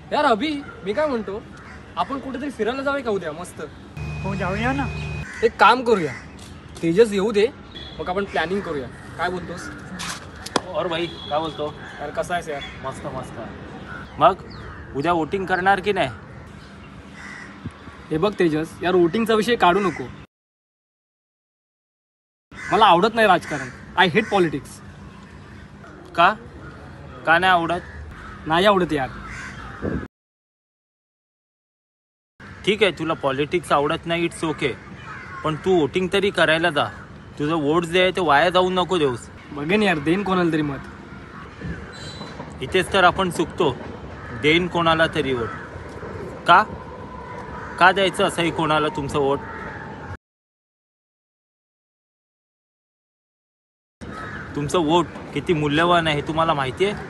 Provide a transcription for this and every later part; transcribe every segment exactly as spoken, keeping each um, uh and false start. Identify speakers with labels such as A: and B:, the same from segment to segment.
A: यार अभि, मी काय म्हणतो, आपण कुठेतरी फिरायला जाऊया का उद्या? मस्त.
B: हो जाऊया ना.
A: एक काम करूया, तेजस येऊ दे, मग आपण प्लॅनिंग करूया. काय बोलतोस?
C: और भाई काय बोलतो?
A: यार कसा आहेस यार?
C: मस्त मस्त. मग उद्या वोटिंग करणार की नाही?
A: हे बघ तेजस, यार वोटिंगचा विषय काढू नको. मला आवडत नाही राजकारण. I hate politics.
C: का का नाही आवडत?
A: नाही आवडत यार.
C: ठीक आहे, तुला पॉलिटिक्स आवडत नाही, इट्स ओके, पण तू वोटिंग तरी करायला जा. तुझं वोट जे आहे ते वाया जाऊ नको देऊस.
A: बघेन यार, देईन कोणाला तरी मत.
C: इथेच तर आपण चुकतो, देईन कोणाला तरी वोट. का का द्यायचं असंही कोणाला तुमचं वोट? तुमचं वोट किती मूल्यवान आहे हे तुम्हाला माहिती आहे?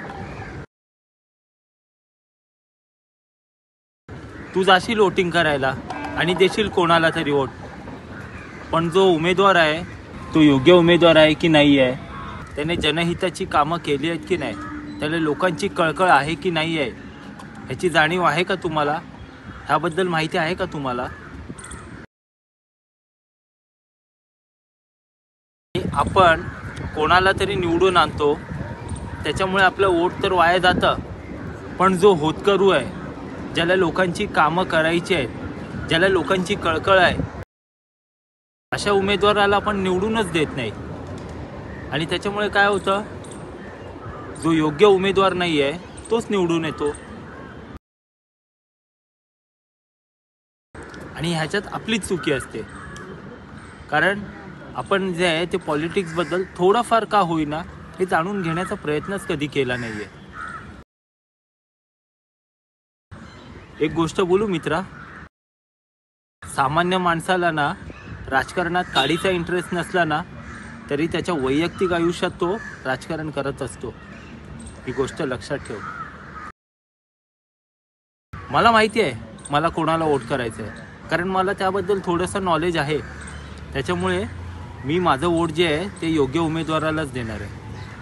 C: तू जाशील वोटिंग करायला आणि देशील कोणाला तरी वोट, पण जो उमेदवार आहे तो योग्य उमेदवार आहे की नाही आहे, त्याने जनहिताची कामं केली आहेत की नाही, त्याला लोकांची कळकळ आहे की नाही आहे, ह्याची जाणीव आहे का तुम्हाला? ह्याबद्दल माहिती आहे का तुम्हाला? आपण कोणाला तरी निवडून आणतो, त्याच्यामुळे आपलं वोट तर वाया जातं, पण जो होतकरू आहे, ज्याला लोकांची कामं करायची आहेत, ज्याला लोकांची कळकळ आहे, अशा उमेदवाराला आपण निवडूनच देत नाही. आणि त्याच्यामुळे काय होतं, जो योग्य उमेदवार नाही आहे तोच निवडून येतो. आणि ह्याच्यात आपलीच चुकी असते, कारण आपण जे आहे ते पॉलिटिक्सबद्दल थोडाफार का होईना हे जाणून घेण्याचा प्रयत्नच कधी केला नाही आहे. एक गोष्ट बोलू मित्रा, सामान्य माणसाला ना राजकारणात काडीचा इंटरेस्ट नसला ना तरी त्याच्या वैयक्तिक आयुष्यात तो राजकारण करत असतो. ही गोष्ट लक्षात ठेव. मला माहिती आहे मला कोणाला वोट करायचं आहे, कारण मला त्याबद्दल थोडंसं नॉलेज आहे. त्याच्यामुळे मी माझं वोट जे आहे ते योग्य उमेदवारालाच देणार आहे.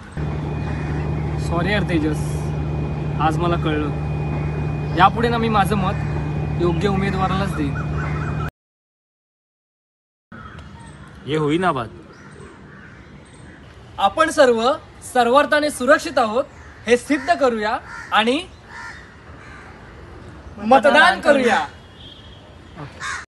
A: सॉरी यार तेजस, आज मला कळलं. यापुढे ना मी माझं मत योग्य उमेदवारालाच देईन.
C: हे होईना बात.
A: आपण सर्व सर्वार्थाने सुरक्षित आहोत हे सिद्ध करूया आणि मतदान करूया.